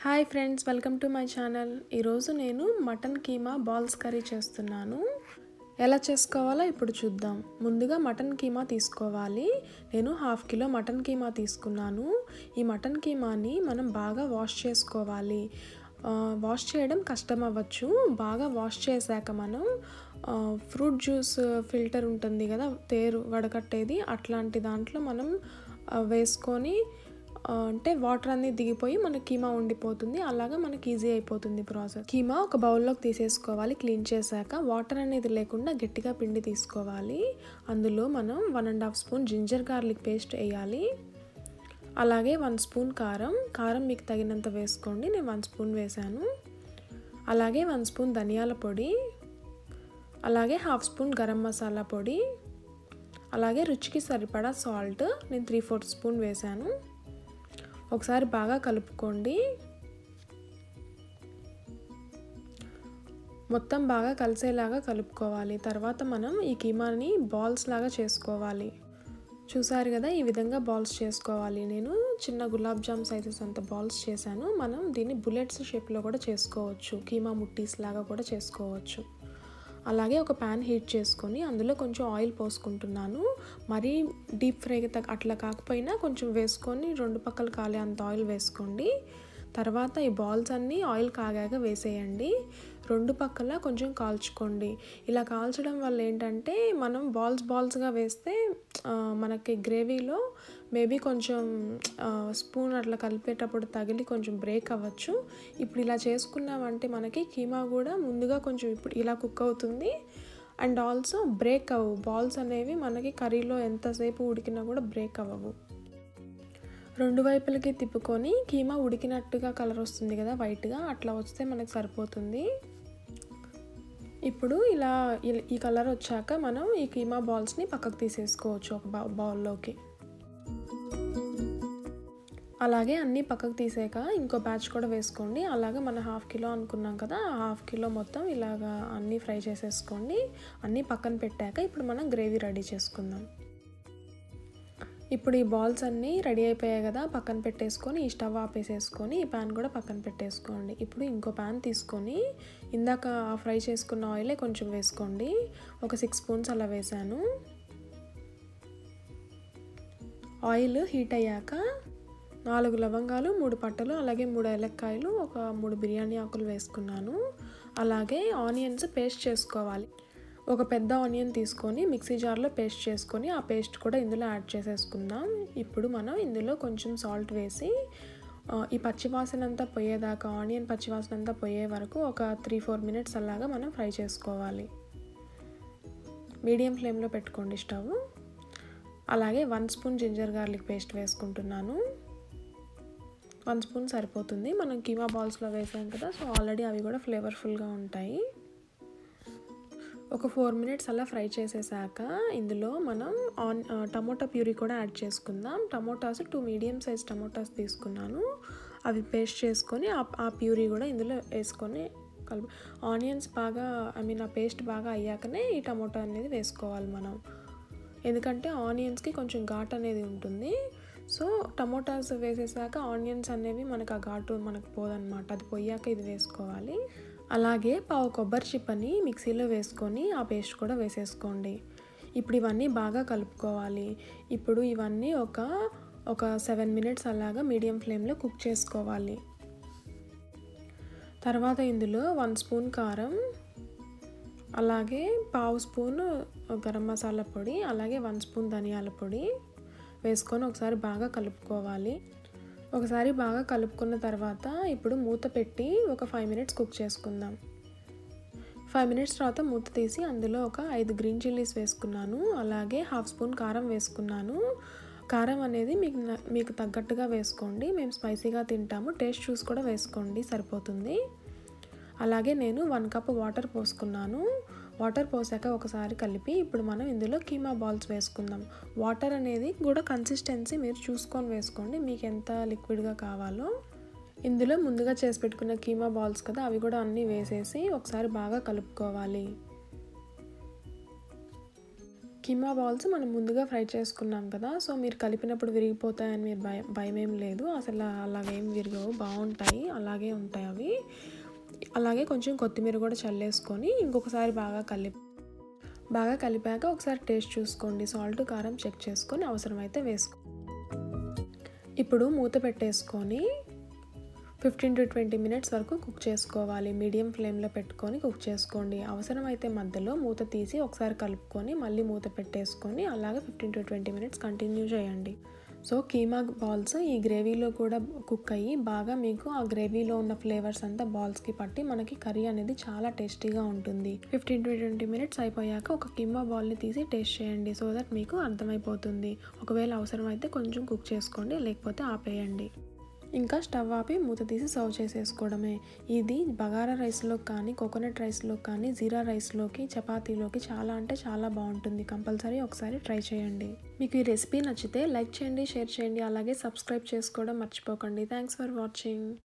Hi friends, welcome to my channel. ఈరోజు నేను mutton keema balls curry చేస్తున్నాను. ఎలా చేసుకోవాలో ఇప్పుడు చూద్దాం. ముందుగా మటన్ కీమా తీసుకోవాలి. నేను 1/2 కిలో మటన్ కీమా తీసుకున్నాను. ఈ మటన్ కీమాని మనం బాగా వాష్ చేసుకోవాలి. వాష్ చేయడం కష్టం అవ్వచ్చు. బాగా వాష్ చేశాక మనం ఫ్రూట్ జ్యూస్ ఫిల్టర్ ఉంటుంది కదా, తేరు వడకట్టేది, అట్లాంటి దాంట్లో మనం వేసుకొని అంటే వాటర్ అన్నీ దిగిపోయి మనకి కీమా ఉండిపోతుంది. అలాగా మనకి ఈజీ అయిపోతుంది ప్రాసెస్. కీమా ఒక బౌల్లోకి తీసేసుకోవాలి. క్లీన్ చేశాక వాటర్ అనేది లేకుండా గట్టిగా పిండి తీసుకోవాలి. అందులో మనం 1.5 స్పూన్ జింజర్ గార్లిక్ పేస్ట్ వేయాలి. అలాగే 1 స్పూన్ కారం మీకు తగినంత వేసుకోండి. నేను 1 స్పూన్ వేసాను. అలాగే 1 స్పూన్ ధనియాల పొడి, అలాగే 1/2 స్పూన్ గరం మసాలా పొడి, అలాగే రుచికి సరిపడా సాల్ట్ నేను 3/4 స్పూన్ వేసాను. ఒకసారి బాగా కలుపుకోండి. మొత్తం బాగా కలిసేలాగా కలుపుకోవాలి. తర్వాత మనం ఈ కీమాని బాల్స్ లాగా చేసుకోవాలి. చూసారు కదా, ఈ విధంగా బాల్స్ చేసుకోవాలి. నేను చిన్న గులాబ్ జామ్ సైజెస్ అంత బాల్స్ చేశాను. మనం దీన్ని బుల్లెట్స్ షేప్లో కూడా చేసుకోవచ్చు. కీమా ముట్టీస్ లాగా కూడా చేసుకోవచ్చు. అలాగే ఒక ప్యాన్ హీట్ చేసుకొని అందులో కొంచెం ఆయిల్ పోసుకుంటున్నాను. మరీ డీప్ ఫ్రైగా అట్లా కాకపోయినా కొంచెం వేసుకొని 2 పక్కలు కాలే అంత ఆయిల్ వేసుకోండి. తర్వాత ఈ బాల్స్ అన్నీ ఆయిల్ కాగాక వేసేయండి. 2 పక్కల కొంచెం కాల్చుకోండి. ఇలా కాల్చడం వల్ల ఏంటంటే మనం బాల్స్గా వేస్తే మనకి గ్రేవీలో మేబీ కొంచెం స్పూన్ అట్లా కలిపేటప్పుడు తగిలి కొంచెం బ్రేక్ అవ్వచ్చు. ఇప్పుడు ఇలా చేసుకున్నామంటే మనకి కీమా కూడా ముందుగా కొంచెం ఇప్పుడు ఇలా కుక్ అవుతుంది. అండ్ ఆల్సో బ్రేక్ అవ్వవు. బాల్స్ అనేవి మనకి కర్రీలో ఎంతసేపు ఉడికినా కూడా బ్రేక్ అవ్వవు. 2 వైపులకి తిప్పుకొని కీమా ఉడికినట్టుగా కలర్ వస్తుంది కదా, వైట్గా, అట్లా వస్తే మనకు సరిపోతుంది. ఇప్పుడు ఇలా ఈ కలర్ వచ్చాక మనం ఈ కీమా బాల్స్ని పక్కకు తీసేసుకోవచ్చు ఒక బౌల్లోకి. అలాగే అన్నీ పక్కకు తీసాక ఇంకో బ్యాచ్ కూడా వేసుకోండి. అలాగే మనం 1/2 కిలో అనుకున్నాం కదా, 1/2 కిలో మొత్తం ఇలాగా అన్నీ ఫ్రై చేసేసుకోండి. అన్నీ పక్కన పెట్టాక ఇప్పుడు మనం గ్రేవీ రెడీ చేసుకుందాం. ఇప్పుడు ఈ బాల్స్ అన్నీ రెడీ అయిపోయాయి కదా, పక్కన పెట్టేసుకొని ఈ స్టవ్ ఆపేసేసుకొని ఈ ప్యాన్ కూడా పక్కన పెట్టేసుకోండి. ఇప్పుడు ఇంకో ప్యాన్ తీసుకొని ఇందాక ఫ్రై చేసుకున్న ఆయిలే కొంచెం వేసుకోండి. ఒక 6 స్పూన్స్ అలా వేసాను. ఆయిల్ హీట్ అయ్యాక 4 లవంగాలు, 3 పట్టలు, అలాగే 3 ఏలక్కాయలు, ఒక 3 బిర్యానీ ఆకులు వేసుకున్నాను. అలాగే ఆనియన్స్ పేస్ట్ చేసుకోవాలి. ఒక పెద్ద ఆనియన్ తీసుకొని మిక్సీ జార్లో పేస్ట్ చేసుకొని ఆ పేస్ట్ కూడా ఇందులో యాడ్ చేసేసుకుందాం. ఇప్పుడు మనం ఇందులో కొంచెం సాల్ట్ వేసి ఈ పచ్చివాసన అంతా పోయేదాకా, ఆనియన్ పచ్చివాసన అంతా పోయే వరకు ఒక 3-4 మినిట్స్ అలాగా మనం ఫ్రై చేసుకోవాలి. మీడియం ఫ్లేమ్లో పెట్టుకోండి స్టవ్. అలాగే 1 స్పూన్ జింజర్ గార్లిక్ పేస్ట్ వేసుకుంటున్నాను. 1 స్పూన్ సరిపోతుంది. మనం కీమా బాల్స్లో వేసాం కదా, సో ఆల్రెడీ అవి కూడా ఫ్లేవర్ఫుల్గా ఉంటాయి. ఒక 4 మినిట్స్ అలా ఫ్రై చేసేసాక ఇందులో మనం టమోటా ప్యూరీ కూడా యాడ్ చేసుకుందాం. టమోటాస్ 2 మీడియం సైజ్ టమోటాస్ తీసుకున్నాను. అవి పేస్ట్ చేసుకొని ఆ ప్యూరీ కూడా ఇందులో వేసుకొని ఆనియన్స్ బాగా ఆ పేస్ట్ బాగా అయ్యాకనే ఈ టమోటా అనేది వేసుకోవాలి మనం. ఎందుకంటే ఆనియన్స్కి కొంచెం ఘాట్ అనేది ఉంటుంది. సో టమోటాస్ వేసేసాక ఆనియన్స్ అనేవి మనకు ఆ ఘాటు మనకు పోదన్నమాట. అది పోయాక ఇది వేసుకోవాలి. అలాగే పావు కొబ్బరి చిప్పని మిక్సీలో వేసుకొని ఆ పేస్ట్ కూడా వేసేసుకోండి. ఇప్పుడు ఇవన్నీ బాగా కలుపుకోవాలి. ఇప్పుడు ఇవన్నీ ఒక 7 మినిట్స్ అలాగా మీడియం ఫ్లేమ్లో కుక్ చేసుకోవాలి. తర్వాత ఇందులో 1 స్పూన్ కారం, అలాగే పావు స్పూన్ గరం మసాలా పొడి, అలాగే 1 స్పూన్ ధనియాల పొడి వేసుకొని ఒకసారి బాగా కలుపుకోవాలి. ఒకసారి బాగా కలుపుకున్న తర్వాత ఇప్పుడు మూత పెట్టి ఒక 5 మినిట్స్ కుక్ చేసుకుందాం. 5 మినిట్స్ తర్వాత మూత తీసి అందులో ఒక 5 గ్రీన్ చిల్లీస్ వేసుకున్నాను. అలాగే 1/2 స్పూన్ కారం వేసుకున్నాను. కారం అనేది మీకు తగ్గట్టుగా వేసుకోండి. మేము స్పైసీగా తింటాము. టేస్ట్ చూసి కూడా వేసుకోండి, సరిపోతుంది. అలాగే నేను 1 కప్ వాటర్ పోసుకున్నాను. వాటర్ పోసాక ఒకసారి కలిపి ఇప్పుడు మనం ఇందులో కీమా బాల్స్ వేసుకుందాం. వాటర్ అనేది కూడా కన్సిస్టెన్సీ మీరు చూసుకొని వేసుకోండి, మీకు ఎంత లిక్విడ్గా కావాలో. ఇందులో ముందుగా చేసి పెట్టుకున్న కీమా బాల్స్ కదా, అవి కూడా అన్నీ వేసేసి ఒకసారి బాగా కలుపుకోవాలి. కీమా బాల్స్ మనం ముందుగా ఫ్రై చేసుకున్నాం కదా, సో మీరు కలిపినప్పుడు విరిగిపోతాయని మీరు భయం ఏం లేదు. అసలు అలాగేం విరగవు, బాగుంటాయి, అలాగే ఉంటాయి అవి. అలాగే కొంచెం కొత్తిమీర కూడా చల్లేసుకొని ఇంకొకసారి బాగా కలిపాక ఒకసారి టేస్ట్ చూసుకోండి. సాల్ట్ కారం చెక్ చేసుకొని అవసరమైతే ఇప్పుడు మూత పెట్టేసుకొని 15 to 20 మినిట్స్ వరకు కుక్ చేసుకోవాలి. మీడియం ఫ్లేమ్లో పెట్టుకొని కుక్ చేసుకోండి. అవసరమైతే మధ్యలో మూత తీసి ఒకసారి కలుపుకొని మళ్ళీ మూత పెట్టేసుకొని అలాగే 15 to 20 మినిట్స్ కంటిన్యూ చేయండి. సో కీమా బాల్స్ ఈ గ్రేవీలో కూడా కుక్ అయ్యి బాగా మీకు ఆ గ్రేవీలో ఉన్న ఫ్లేవర్స్ అంతా బాల్స్కి పట్టి మనకి కర్రీ అనేది చాలా టేస్టీగా ఉంటుంది. 15 to 20 మినిట్స్ అయిపోయాక ఒక కీమా బాల్ని తీసి టేస్ట్ చేయండి, సో దట్ మీకు అర్థమైపోతుంది. ఒకవేళ అవసరమైతే కొంచెం కుక్ చేసుకోండి, లేకపోతే ఆపేయండి. ఇంకా స్టవ్ ఆపి మూత తీసి సర్వ్ చేసేసుకోవడమే. ఇది బగారా రైస్లో కానీ, కోకోనట్ రైస్లో కానీ, జీరా రైస్లోకి, చపాతీలోకి చాలా అంటే చాలా బాగుంటుంది. కంపల్సరీ ఒకసారి ట్రై చేయండి. మీకు ఈ రెసిపీ నచ్చితే లైక్ చేయండి, షేర్ చేయండి, అలాగే సబ్స్క్రైబ్ చేసుకోవడం మర్చిపోకండి. Thanks for watching.